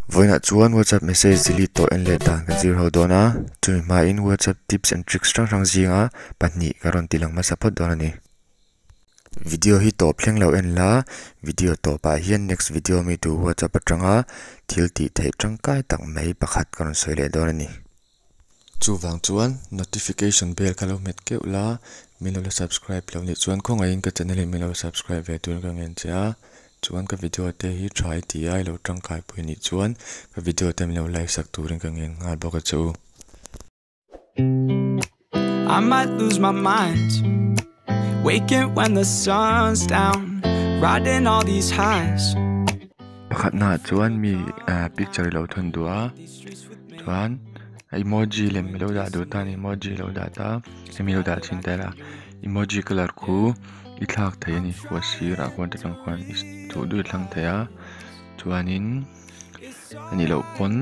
Voina chuan WhatsApp message delete to en le dan kan zir ho dona chumi ma in WhatsApp tips and tricks rang zinga pahnih karon tilang ma support dona ni video hi to phleng lo en la video to pa hian next video mi tu WhatsApp atanga thil ti thei tangkai tak mai pakhat karon soile dona ni chuwang chuan notification bell kalo met ke ula milo subscribe lo ni chuan khonga in ka channel milo subscribe ve tur ka ngen cha chuan ka video te hi try ti ai lo tangkai pui ni chuan ka video te milo like sak turin ka ngen ngal boka chu I might lose my mind, waking when the sun's down, riding all these highs. Pakhat na chuan mi picture lo thun dua chuan emoji lem lo da do tan emoji lo da ta mi lo da chin ta la emoji color khu I thak thei ani wasi ra kon ta tang kwan is tu du thlang theya chuanin ani lo pon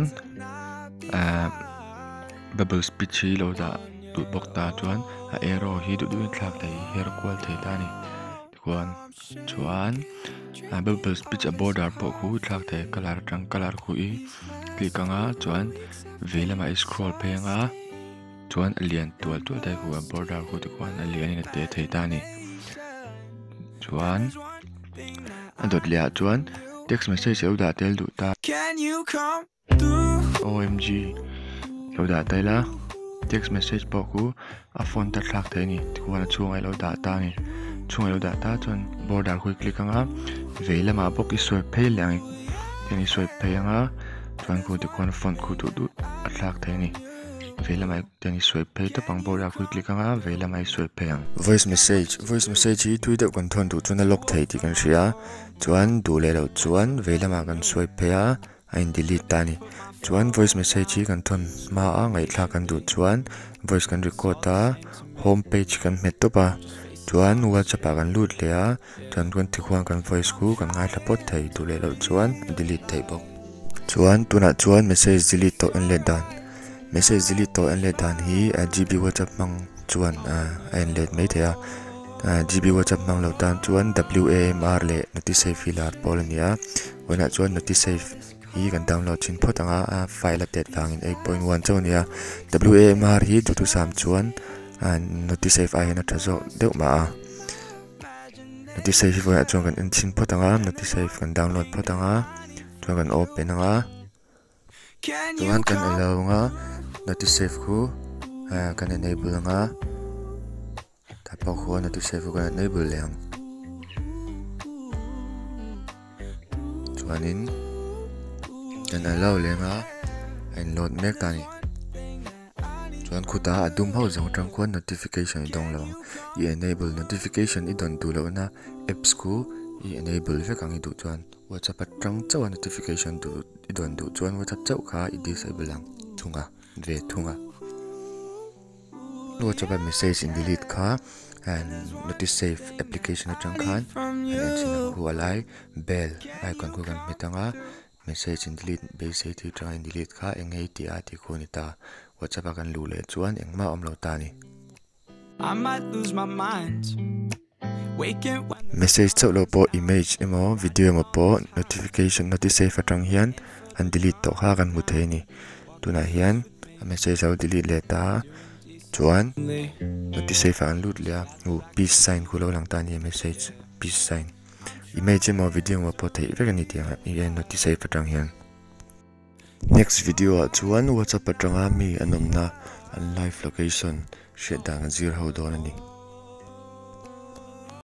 bubble speech lo da tu bok ta chuan a arrow hi du thak thei her kwal thei ta ni kwan chuan bubble speech a border po khu thak thei color khu I click anga chuan velama scroll pe nga chuan alien tual tu dai khu border khu tu kwan alien in te thei ta ni chuan adot lia chuan text message lo da tel du ta Can you come through? OMG lo da tai la text message po khu a phone ta thak thei ni chuan chung ai lo da ta ni chung ai lo da ta chuan border khu click anga velama bok I swipe phei lang yani swipe phei anga chuan khu tu kwan phone khu tu du a thak thei ni velama yani swipe phei ta pang border khu click anga velama swipe phei ang voice message hi tui de kon thon du chuan a lock thei ti kan ria chuan du le lo chuan velama kan swipe phei a in delete ta ni chuan voice message hi kan thon ma a ngai thla kan du chuan voice kan record ta home page kan met to pa chuan WhatsApp kan lut le a chuan kan tikhuan kan voice khu kan ngai thapot thei du le lo chuan delete thei bok chuan tuna chuan message delete to en le dan message delete to en le dan hi GB WhatsApp mang chuan en le mai thea GB WhatsApp mang lo tan chuan WAMR le notice filar polonia wana chuan notice hi kan download chin photanga file atet wangin 8.1 chonia WAMR hi tu sam chuan notice ai na thazo deuh ma notice hi wana chuan kan in chin photanga notice kan download photanga chuan kan open anga chuan kan allow nga notice khu kan enable nga tapo khu notice khu kan enable leng chuanin kan allow lenga and load mek tani chuan khuta adum ho zong tang khuan notification dong lo I enable notification I don du lo na apps khu I enable ve kang I du chuan WhatsApp atang chaw notification du I don du chuan WhatsApp chaw kha I disable lang thunga ve thunga WhatsApp message in delete kha and notice save application atang khan and sin khu alai bell icon khu kan metanga message in delete beisei ti try in delete kha ngei ti a ti khu ni ta WhatsApp kan lu le chuan engma omlo ta ni I might lose my mind, waking when message chaw lo po image emo video mo po notification notice save atang hian an delete to kha kan mu thei ni tuna hian message au delete le ta chuan notice save an lut le peace sign khu lo lang ta ni message peace sign image mo video mo po thei ve kan ni tia I notice save atang hian next video chuan WhatsApp atanga mi anomna an live location shedang zir ho don ani